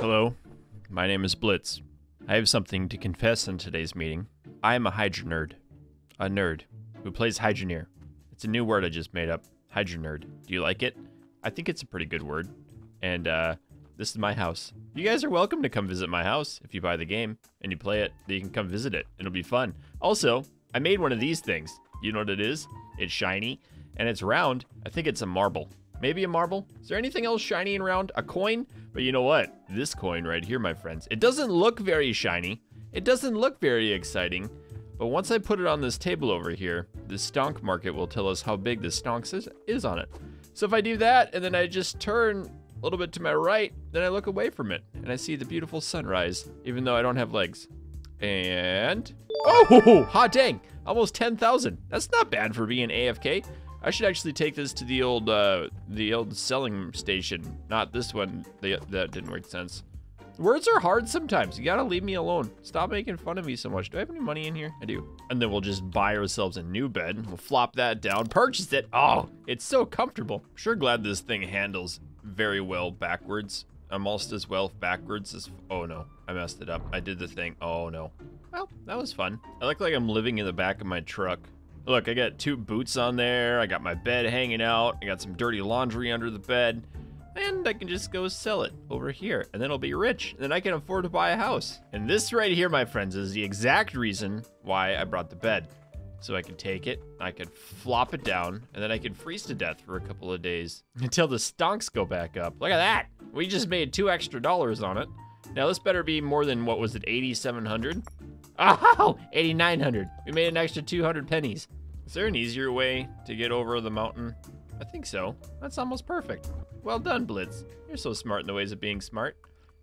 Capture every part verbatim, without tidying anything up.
Hello, my name is Blitz. I have something to confess in today's meeting. I am a Hydra nerd. A nerd who plays Hydroneer. It's a new word I just made up. Hydra nerd. Do you like it? I think it's a pretty good word. And uh, this is my house. You guys are welcome to come visit my house. If you buy the game and you play it, then you can come visit it. It'll be fun. Also, I made one of these things. You know what it is? It's shiny and it's round. I think it's a marble. Maybe a marble? Is there anything else shiny and round? A coin? But you know what? This coin right here, my friends. It doesn't look very shiny. It doesn't look very exciting. But once I put it on this table over here, the stonk market will tell us how big the stonks is, is on it. So if I do that, and then I just turn a little bit to my right, then I look away from it, and I see the beautiful sunrise, even though I don't have legs. And, oh, hot dang, almost ten thousand. That's not bad for being A F K. I should actually take this to the old, uh, the old selling station. Not this one, the, that didn't make sense. Words are hard sometimes. You gotta leave me alone. Stop making fun of me so much. Do I have any money in here? I do. And then we'll just buy ourselves a new bed. We'll flop that down, purchase it. Oh, it's so comfortable. I'm sure glad this thing handles very well backwards. Almost as well backwards as, oh no, I messed it up. I did the thing, oh no. Well, that was fun. I look like I'm living in the back of my truck. Look, I got two boots on there. I got my bed hanging out. I got some dirty laundry under the bed. And I can just go sell it over here, and then I'll be rich, and then I can afford to buy a house. And this right here, my friends, is the exact reason why I brought the bed. So I could take it, I could flop it down, and then I could freeze to death for a couple of days until the stonks go back up. Look at that. We just made two extra dollars on it. Now this better be more than, what was it, eighty-seven hundred? Oh, eighty-nine hundred. We made an extra two hundred pennies. Is there an easier way to get over the mountain? I think so. That's almost perfect. Well done, Blitz. You're so smart in the ways of being smart.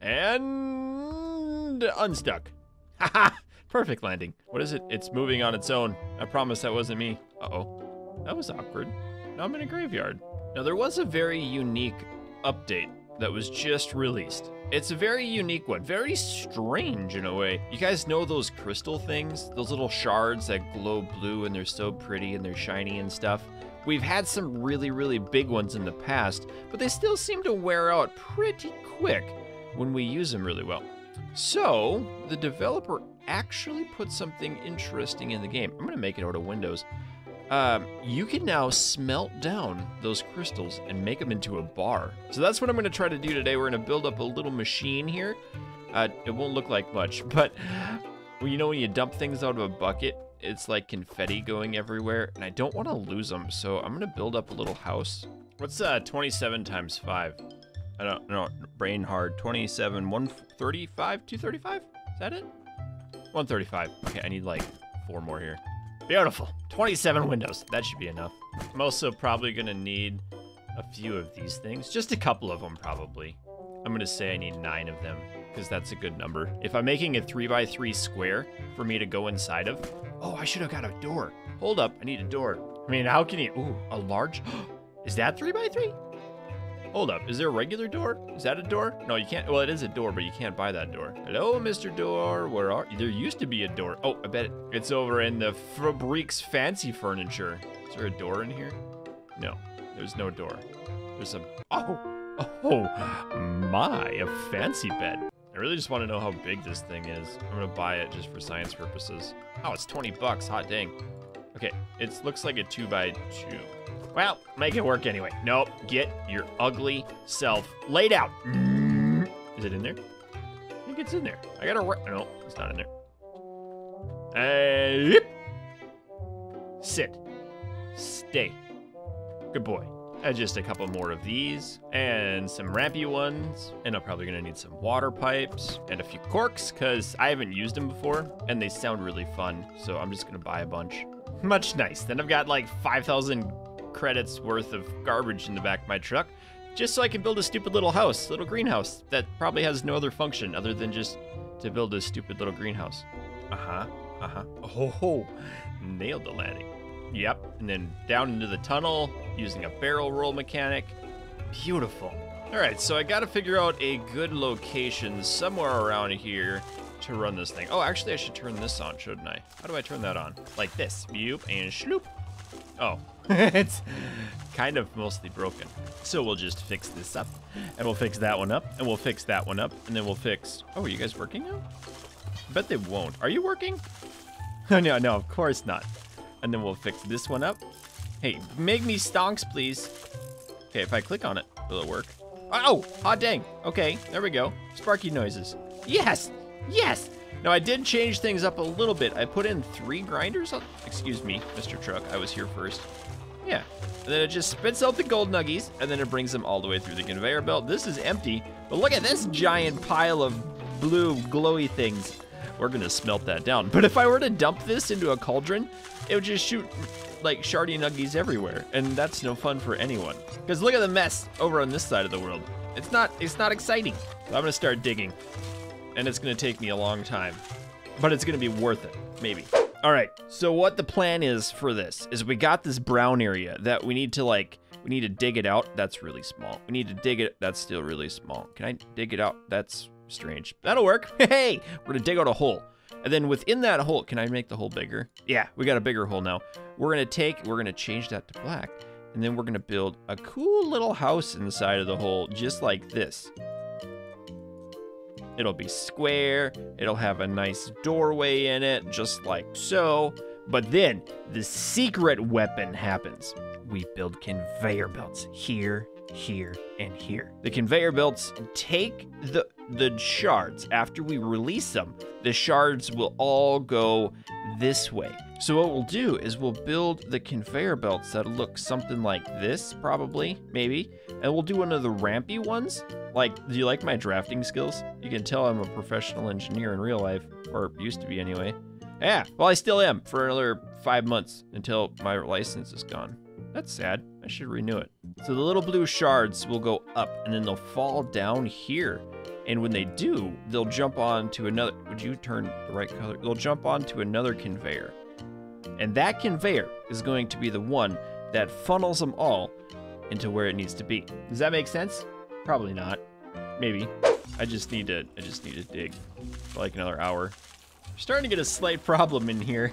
And unstuck. Haha, perfect landing. What is it? It's moving on its own. I promise that wasn't me. Uh-oh, that was awkward. Now I'm in a graveyard. Now there was a very unique update that was just released. It's a very unique one, very strange in a way. You guys know those crystal things? Those little shards that glow blue and they're so pretty and they're shiny and stuff? We've had some really, really big ones in the past, but they still seem to wear out pretty quick when we use them really well. So the developer actually put something interesting in the game. I'm gonna make it out of Windows. Um, you can now smelt down those crystals and make them into a bar. So that's what I'm gonna try to do today. We're gonna build up a little machine here. Uh, it won't look like much, but well, you know when you dump things out of a bucket, it's like confetti going everywhere, and I don't want to lose them, so I'm gonna build up a little house. What's uh, twenty-seven times five? I don't know, brain hard. twenty-seven, one thirty-five, two thirty-five? Is that it? one thirty-five. Okay, I need like four more here. Beautiful. twenty-seven windows. That should be enough. I'm also probably gonna need a few of these things. Just a couple of them, probably. I'm gonna say I need nine of them, because that's a good number. If I'm making a three by three square for me to go inside of, oh, I should have got a door. Hold up, I need a door. I mean, how can you, ooh, a large, is that three by three? Hold up, is there a regular door? Is that a door? No, you can't, well, it is a door, but you can't buy that door. Hello, Mister Door, where are, there used to be a door. Oh, I bet it, it's over in the Fabrique's Fancy Furniture. Is there a door in here? No, there's no door. There's a, oh, oh, my, a fancy bed. I really just want to know how big this thing is. I'm gonna buy it just for science purposes. Oh, it's twenty bucks, hot dang. Okay, it looks like a two by two. Well, make it work anyway. Nope, get your ugly self laid out. Is it in there? I think it's in there. I gotta, no, it's not in there. Uh, yep. Sit, stay, good boy. And just a couple more of these, and some rampy ones, and I'm probably gonna need some water pipes, and a few corks, because I haven't used them before, and they sound really fun, so I'm just gonna buy a bunch. Much nice. Then I've got like five thousand credits worth of garbage in the back of my truck, just so I can build a stupid little house, little greenhouse, that probably has no other function other than just to build a stupid little greenhouse. Uh-huh, uh-huh. Oh, nailed the landing. Yep, and then down into the tunnel using a barrel roll mechanic. Beautiful. All right, so I gotta figure out a good location somewhere around here to run this thing. Oh, actually I should turn this on, shouldn't I? How do I turn that on? Like this, boop, and shloop. Oh, It's kind of mostly broken. So we'll just fix this up, and we'll fix that one up, and we'll fix that one up, and then we'll fix... Oh, are you guys working now? I bet they won't. Are you working? No, no, no, of course not. And then we'll fix this one up. Hey, make me stonks, please. Okay, if I click on it, will it work? Oh, hot dang. Okay, there we go. Sparky noises. Yes, yes. Now, I did change things up a little bit. I put in three grinders on... Excuse me, Mister Truck, I was here first. Yeah, and then it just spits out the gold nuggies, and then it brings them all the way through the conveyor belt. This is empty, but look at this giant pile of blue glowy things. We're gonna smelt that down. But if I were to dump this into a cauldron, it would just shoot like shardy nuggies everywhere, and that's no fun for anyone. Because look at the mess over on this side of the world. It's not, it's not exciting. So I'm gonna start digging, and it's gonna take me a long time, but it's gonna be worth it, maybe. All right, so what the plan is for this is we got this brown area that we need to like, we need to dig it out. That's really small. We need to dig it, that's still really small. Can I dig it out? That's strange. That'll work. Hey, we're gonna dig out a hole. And then within that hole, can I make the hole bigger? Yeah, we got a bigger hole now. We're gonna take, we're gonna change that to black. And then we're gonna build a cool little house inside of the hole, just like this. It'll be square, it'll have a nice doorway in it, just like so. But then the secret weapon happens. We build conveyor belts here, here, and here. The conveyor belts take the, the shards. After we release them, the shards will all go this way. So what we'll do is we'll build the conveyor belts that look something like this, probably, maybe. And we'll do one of the rampy ones. Like, do you like my drafting skills? You can tell I'm a professional engineer in real life, or used to be anyway. Yeah, well, I still am for another five months until my license is gone. That's sad. I should renew it. So the little blue shards will go up, and then they'll fall down here. And when they do, they'll jump on to another... Would you turn the right color? They'll jump onto another conveyor. And that conveyor is going to be the one that funnels them all into where it needs to be. Does that make sense? Probably not. Maybe. I just need to, I just need to dig for like another hour. We're starting to get a slight problem in here.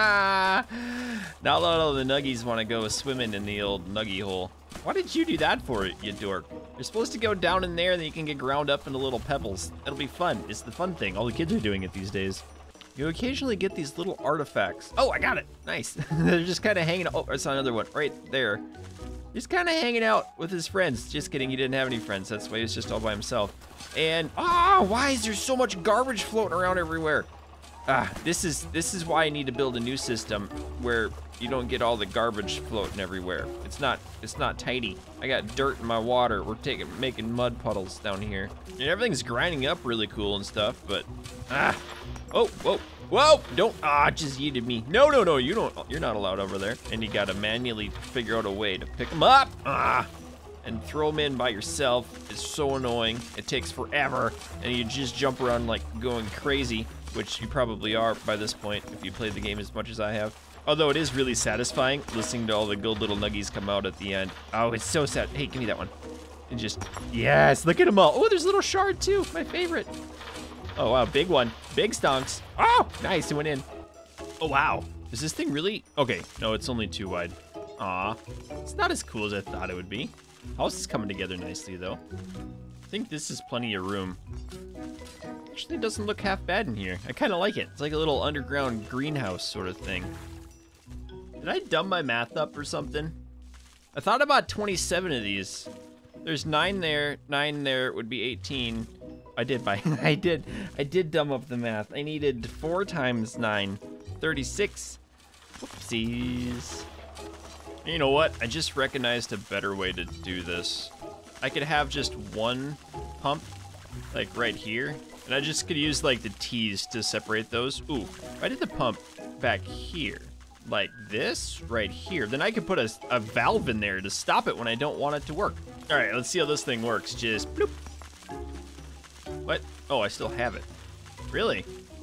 Not all of the nuggies want to go swimming in the old nuggy hole. Why did you do that for it, you dork? You're supposed to go down in there and then you can get ground up into little pebbles. It'll be fun. It's the fun thing. All the kids are doing it these days. You occasionally get these little artifacts. Oh, I got it. Nice. They're just kind of hanging out. Oh, I saw another one right there. Just kind of hanging out with his friends. Just kidding, he didn't have any friends. That's why he was just all by himself. And, ah, oh, why is there so much garbage floating around everywhere? Ah, this is this is why I need to build a new system where you don't get all the garbage floating everywhere. It's not it's not tidy. I got dirt in my water. We're taking making mud puddles down here. And everything's grinding up really cool and stuff, but ah. Oh, whoa. Whoa, don't, ah, just yeeted me. No, no, no, you don't, you're not allowed over there. And you gotta manually figure out a way to pick them up, ah, and throw them in by yourself. It's so annoying. It takes forever, and you just jump around like going crazy, which you probably are by this point if you played the game as much as I have. Although it is really satisfying listening to all the gold little nuggies come out at the end. Oh, it's so sad. Hey, give me that one. And just, yes, look at them all. Oh, there's a little shard too, my favorite. Oh, wow, big one. Big stonks. Oh, nice, it went in. Oh, wow. Is this thing really? Okay, no, it's only too wide. Aw, it's not as cool as I thought it would be. House is coming together nicely, though. I think this is plenty of room. Actually, it doesn't look half bad in here. I kind of like it. It's like a little underground greenhouse sort of thing. Did I dumb my math up or something? I thought about twenty-seven of these. There's nine there, nine there would be eighteen. I did buy, I did, I did dumb up the math. I needed four times nine, thirty-six. Whoopsies. You know what? I just recognized a better way to do this. I could have just one pump, like right here, and I just could use like the T's to separate those. Ooh, if I did the pump back here, like this, right here, then I could put a, a valve in there to stop it when I don't want it to work. All right, let's see how this thing works. Just bloop. What? Oh, I still have it. Really?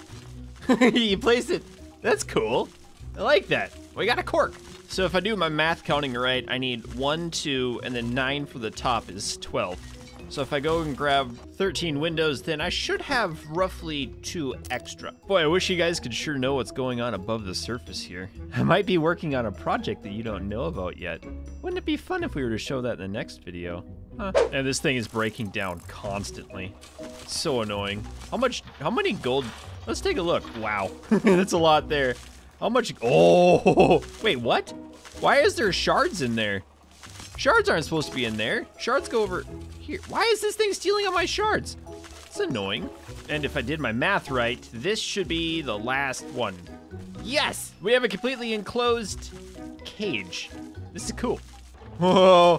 You placed it. That's cool. I like that. We got a cork. So if I do my math counting right, I need one, two, and then nine for the top is twelve. So if I go and grab thirteen windows, then I should have roughly two extra. Boy, I wish you guys could sure know what's going on above the surface here. I might be working on a project that you don't know about yet. Wouldn't it be fun if we were to show that in the next video? Huh. And this thing is breaking down constantly. It's so annoying. How much, how many gold? Let's take a look. Wow, that's a lot there. How much, oh, wait, what? Why is there shards in there? Shards aren't supposed to be in there. Shards go over here. Why is this thing stealing all my shards? It's annoying. And if I did my math right, this should be the last one. Yes, we have a completely enclosed cage. This is cool. Whoa.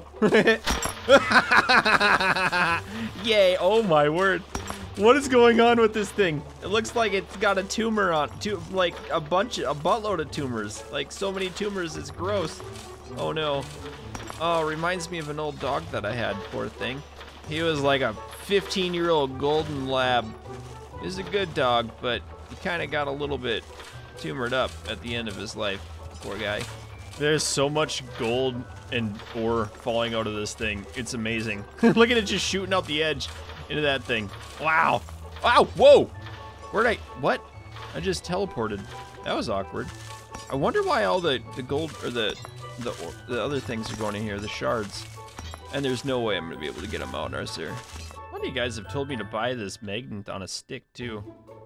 Yay, oh my word. What is going on with this thing? It looks like it's got a tumor on, tu like a bunch, a buttload of tumors. Like so many tumors, it's gross. Oh no. Oh, reminds me of an old dog that I had, poor thing. He was like a fifteen year old golden lab. He was a good dog, but he kind of got a little bit tumored up at the end of his life, poor guy. There's so much gold and ore falling out of this thing. It's amazing. Look at it just shooting out the edge into that thing. Wow. Wow, whoa. Where'd I, what? I just teleported. That was awkward. I wonder why all the, the gold, or the, the, the other things are going in here, the shards. And there's no way I'm gonna be able to get them out, is there? One of you guys have told me to buy this magnet on a stick too.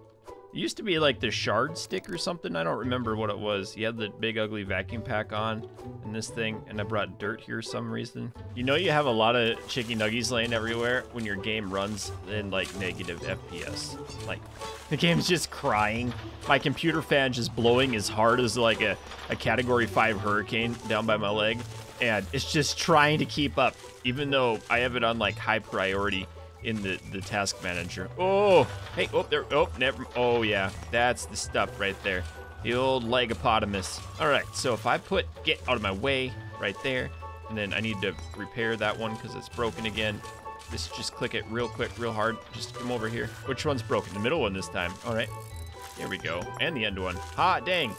It used to be like the shard stick or something. I don't remember what it was. You had the big ugly vacuum pack on and this thing, and I brought dirt here for some reason. You know you have a lot of chicky nuggies laying everywhere when your game runs in like negative F P S. Like the game's just crying. My computer fan just blowing as hard as like a, a category five hurricane down by my leg. And it's just trying to keep up, even though I have it on like high priority in the, the task manager. Oh, hey, oh, there, oh, never, oh yeah, that's the stuff right there. The old legopotamus. All right, so if I put, get out of my way right there, and then I need to repair that one because it's broken again. Just, just click it real quick, real hard. Just come over here. Which one's broken? The middle one this time. All right, here we go. And the end one. Ha, dang.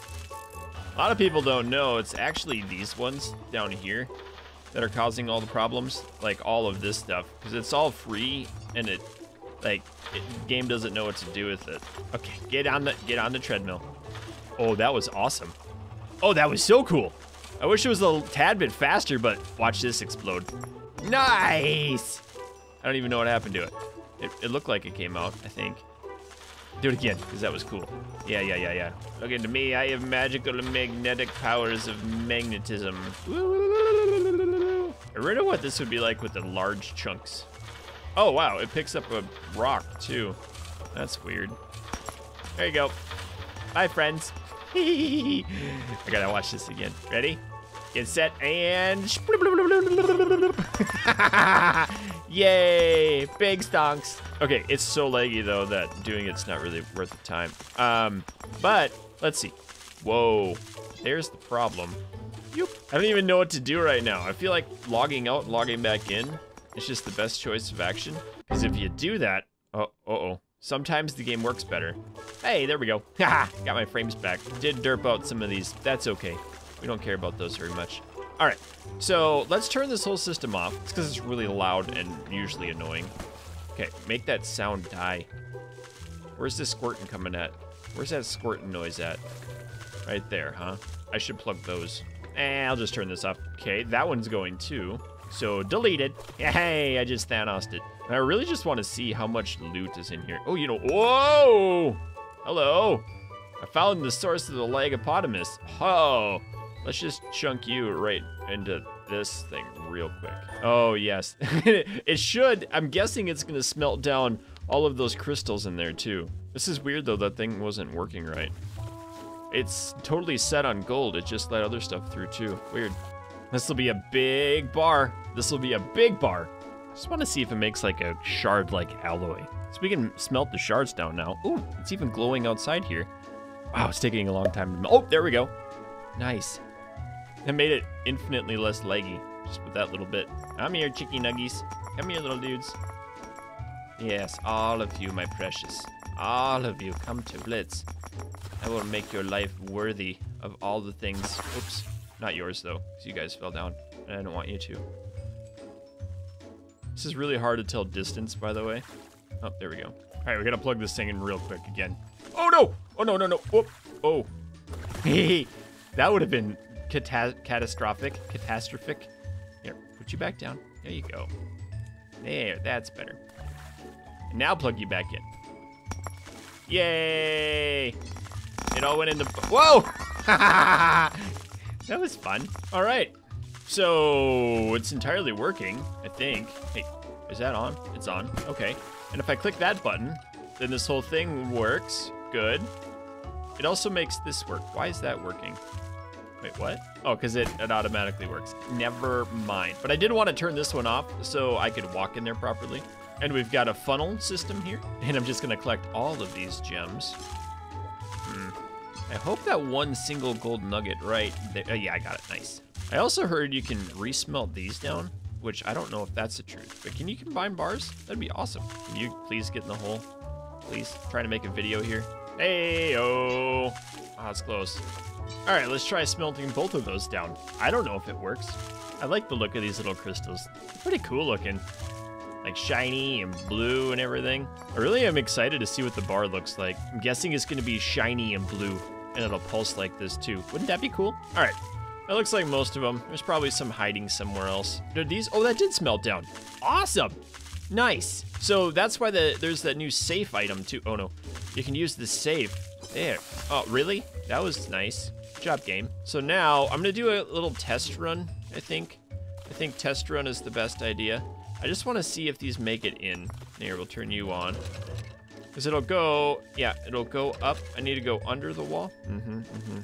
A lot of people don't know it's actually these ones down here that are causing all the problems, like all of this stuff, because it's all free and it, like, it, game doesn't know what to do with it. Okay, get on the get on the treadmill. Oh, that was awesome. Oh, that was so cool. I wish it was a tad bit faster, but watch this explode. Nice. I don't even know what happened to it. It, it looked like it came out, I think. Do it again, because that was cool. Yeah, yeah, yeah, yeah. Look into me, I have magical and magnetic powers of magnetism. I wonder what this would be like with the large chunks. Oh, wow, it picks up a rock, too. That's weird. There you go. Bye, friends. I gotta watch this again. Ready? Get set, and... Yay! Big stonks. Okay, it's so laggy, though, that doing it's not really worth the time. Um, but, let's see. Whoa. There's the problem. Yoop. I don't even know what to do right now. I feel like logging out and logging back in is just the best choice of action. Because if you do that... Oh, uh-oh. Sometimes the game works better. Hey, there we go. Haha, got my frames back. Did derp out some of these. That's okay. We don't care about those very much. All right, so let's turn this whole system off. It's because it's really loud and usually annoying. Okay, make that sound die. Where's the squirting coming at? Where's that squirting noise at? Right there, huh? I should plug those. Eh, I'll just turn this off. Okay, that one's going too. So deleted. Hey, I just Thanos'd it. I really just want to see how much loot is in here. Oh, you know, whoa! Hello. I found the source of the legopotamus. Oh, let's just chunk you right into this thing real quick. Oh, yes. It should. I'm guessing it's going to smelt down all of those crystals in there, too. This is weird, though. That thing wasn't working right. It's totally set on gold. It just let other stuff through, too. Weird. This will be a big bar. This will be a big bar. Just want to see if it makes like a shard-like alloy. So we can smelt the shards down now. Ooh, it's even glowing outside here. Wow, it's taking a long time to melt. Oh, there we go. Nice. That made it infinitely less leggy, just with that little bit. Come here, chicky nuggies. Come here, little dudes. Yes, all of you, my precious. All of you, come to Blitz. I will make your life worthy of all the things. Oops, not yours though, because you guys fell down, and I don't want you to. This is really hard to tell distance, by the way. Oh, there we go. All right, we gotta plug this thing in real quick again. Oh no! Oh no, no, no. Whoop. Oh. Hey, that would have been cata catastrophic. Catastrophic. Here, put you back down. There you go. There, that's better. And now plug you back in. Yay! It all went into, whoa! That was fun. All right, so it's entirely working, I think. Hey, is that on? It's on, okay. And if I click that button, then this whole thing works, good. It also makes this work. Why is that working? Wait, what? Oh, because it, it automatically works. Never mind. But I did want to turn this one off so I could walk in there properly. And we've got a funnel system here. And I'm just going to collect all of these gems. Hmm. I hope that one single gold nugget right there. Oh, yeah, I got it. Nice. I also heard you can resmelt these down, which I don't know if that's the truth. But can you combine bars? That'd be awesome. Can you please get in the hole? Please. Trying to make a video here. Hey-oh. Oh, it's close. All right, let's try smelting both of those down. I don't know if it works. I like the look of these little crystals. Pretty cool looking. Like shiny and blue and everything. I really am excited to see what the bar looks like. I'm guessing it's gonna be shiny and blue and it'll pulse like this too. Wouldn't that be cool? All right, that looks like most of them. There's probably some hiding somewhere else. Did these, oh, that did smelt down. Awesome, nice. So that's why the there's that new safe item too. Oh no, you can use the safe. There, oh really? That was nice, good job game. So now I'm gonna do a little test run, I think. I think test run is the best idea. I just want to see if these make it in. Here, we'll turn you on. Because it'll go, yeah, it'll go up. I need to go under the wall. Mm-hmm, mm-hmm.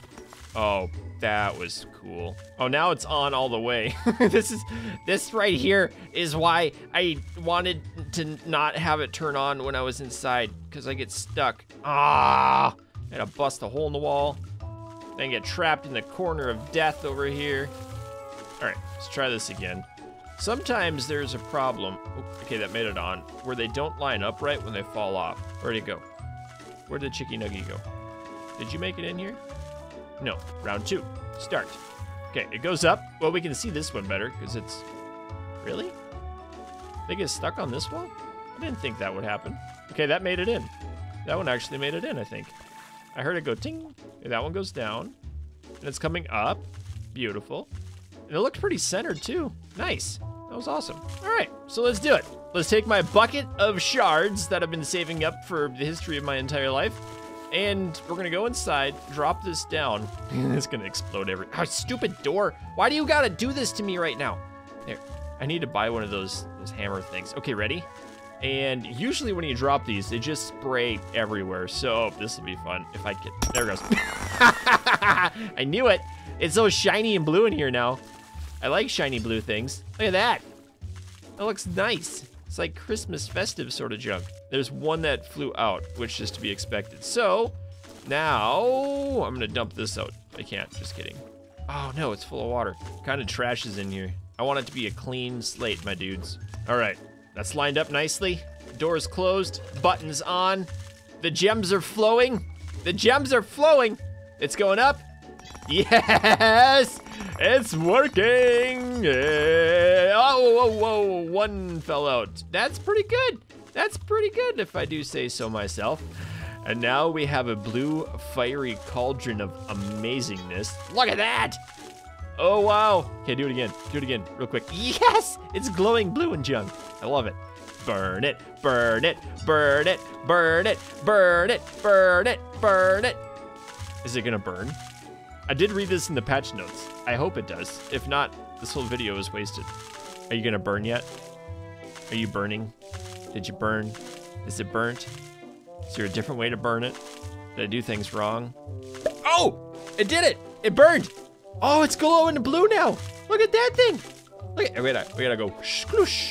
Oh, that was cool. Oh, now it's on all the way. This is, this right here is why I wanted to not have it turn on when I was inside, because I get stuck. Ah, I had to bust a hole in the wall. Then get trapped in the corner of death over here. All right, let's try this again. Sometimes there's a problem, okay, that made it on, where they don't line up right when they fall off. Where'd it go? Where did Chicky Nuggy go? Did you make it in here? No, round two, start. Okay, it goes up. Well, we can see this one better, because it's, really? They get stuck on this wall? I didn't think that would happen. Okay, that made it in. That one actually made it in, I think. I heard it go ting. Okay, that one goes down, and it's coming up. Beautiful. And it looked pretty centered too. Nice. That was awesome. All right, so let's do it. Let's take my bucket of shards that I've been saving up for the history of my entire life, and we're gonna go inside, drop this down. It's gonna explode every, oh, stupid door. Why do you gotta do this to me right now? There, I need to buy one of those, those hammer things. Okay, ready? And usually when you drop these, they just spray everywhere. So this will be fun if I get, there it goes. I knew it. It's so shiny and blue in here now. I like shiny blue things. Look at that. That looks nice. It's like Christmas festive sort of junk. There's one that flew out, which is to be expected. So now I'm gonna dump this out. I can't, just kidding. Oh no, it's full of water. Kind of trash is in here. I want it to be a clean slate, my dudes. All right, that's lined up nicely. Door's closed, buttons on. The gems are flowing. The gems are flowing. It's going up. Yes, it's working. Yeah. Oh, whoa, whoa, one fell out. That's pretty good. That's pretty good if I do say so myself. And now we have a blue fiery cauldron of amazingness. Look at that. Oh, wow. Okay, do it again. Do it again real quick. Yes, it's glowing blue and junk. I love it. Burn it, burn it, burn it, burn it, burn it, burn it, burn it. Is it gonna burn? I did read this in the patch notes. I hope it does. If not, this whole video is wasted. Are you gonna burn yet? Are you burning? Did you burn? Is it burnt? Is there a different way to burn it? Did I do things wrong? Oh, it did it. It burned. Oh, it's glowing blue now. Look at that thing. Look at, wait, we gotta go sploosh.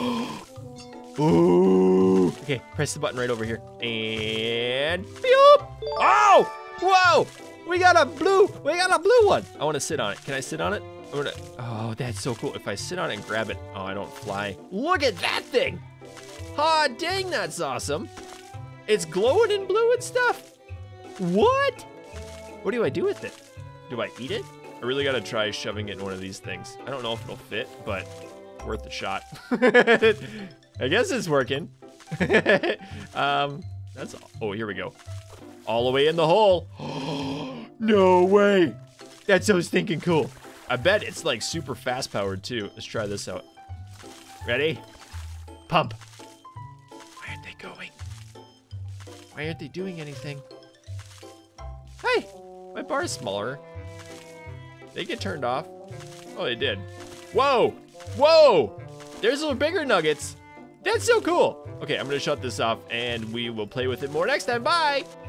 Ooh. Okay, press the button right over here. And, beep. Oh, whoa. We got a blue, we got a blue one. I wanna sit on it. Can I sit on it? I'm gonna, oh, that's so cool. If I sit on it and grab it, oh, I don't fly. Look at that thing. Aw, oh, dang, that's awesome. It's glowing in blue and stuff. What? What do I do with it? Do I eat it? I really gotta try shoving it in one of these things. I don't know if it'll fit, but worth a shot. I guess it's working. um, that's, oh, here we go. All the way in the hole. No way. That's so stinking cool. I bet it's like super fast powered too. Let's try this out. Ready? Pump. Why aren't they going? Why aren't they doing anything? Hey, my bar is smaller. They get turned off. Oh, they did. Whoa, whoa. There's little bigger nuggets. That's so cool. Okay, I'm gonna shut this off and we will play with it more next time. Bye.